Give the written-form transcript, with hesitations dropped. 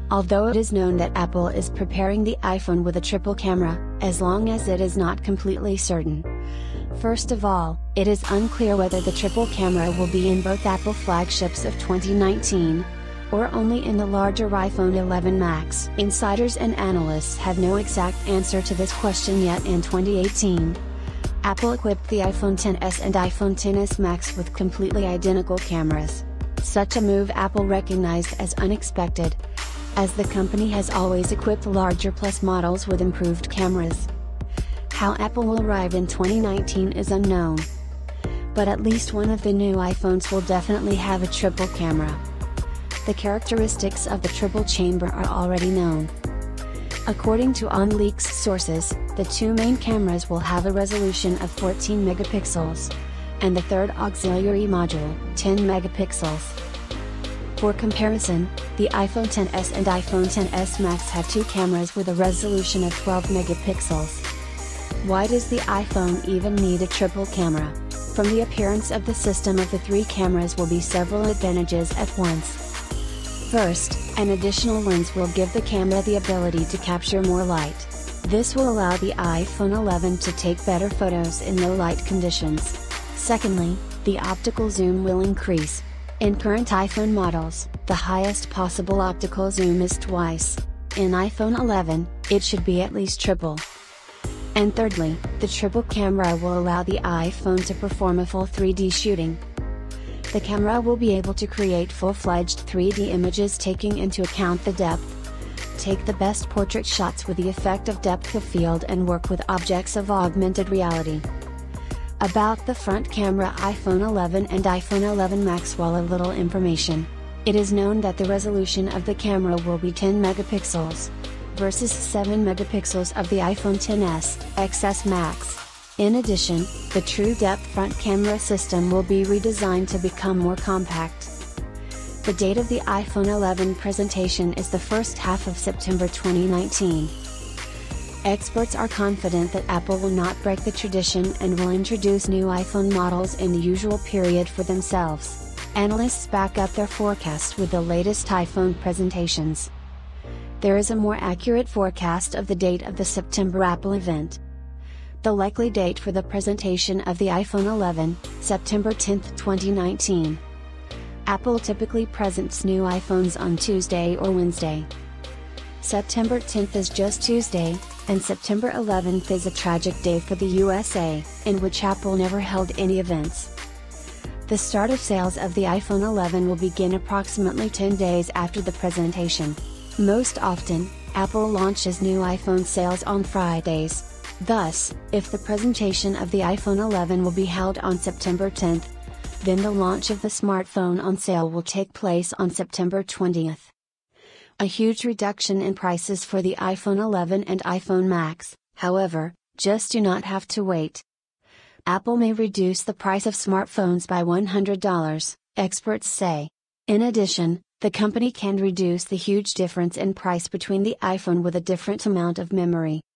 Although it is known that Apple is preparing the iPhone with a triple camera, as long as it is not completely certain. First of all, it is unclear whether the triple camera will be in both Apple flagships of 2019, or only in the larger iPhone 11 Max. Insiders and analysts have no exact answer to this question yet. In 2018, Apple equipped the iPhone XS and iPhone XS Max with completely identical cameras. Such a move Apple recognized as unexpected, as the company has always equipped larger Plus models with improved cameras. How Apple will arrive in 2019 is unknown. But at least one of the new iPhones will definitely have a triple camera. The characteristics of the triple chamber are already known. According to OnLeaks sources, the two main cameras will have a resolution of 14 megapixels, and the third auxiliary module, 10 megapixels. For comparison, the iPhone XS and iPhone XS Max have two cameras with a resolution of 12 megapixels. Why does the iPhone even need a triple camera? From the appearance of the system of the three cameras will be several advantages at once. First, an additional lens will give the camera the ability to capture more light. This will allow the iPhone 11 to take better photos in low light conditions. Secondly, the optical zoom will increase. In current iPhone models, the highest possible optical zoom is twice. In iPhone 11, it should be at least triple. And thirdly, the triple camera will allow the iPhone to perform a full 3D shooting. The camera will be able to create full-fledged 3D images taking into account the depth. Take the best portrait shots with the effect of depth of field and work with objects of augmented reality. About the front camera iPhone 11 and iPhone 11 Max. While a little information. It is known that the resolution of the camera will be 10 megapixels, versus 7 megapixels of the iPhone XS, XS Max. In addition, the True Depth front camera system will be redesigned to become more compact. The date of the iPhone 11 presentation is the first half of September 2019. Experts are confident that Apple will not break the tradition and will introduce new iPhone models in the usual period for themselves. Analysts back up their forecast with the latest iPhone presentations. There is a more accurate forecast of the date of the September Apple event. The likely date for the presentation of the iPhone 11, September 10, 2019. Apple typically presents new iPhones on Tuesday or Wednesday. September 10th is just Tuesday, and September 11th is a tragic day for the USA, in which Apple never held any events. The start of sales of the iPhone 11 will begin approximately 10 days after the presentation. Most often, Apple launches new iPhone sales on Fridays. Thus, if the presentation of the iPhone 11 will be held on September 10th, then the launch of the smartphone on sale will take place on September 20th. A huge reduction in prices for the iPhone 11 and iPhone Max, however, just do not have to wait. Apple may reduce the price of smartphones by $100, experts say. In addition, the company can reduce the huge difference in price between the iPhone with a different amount of memory,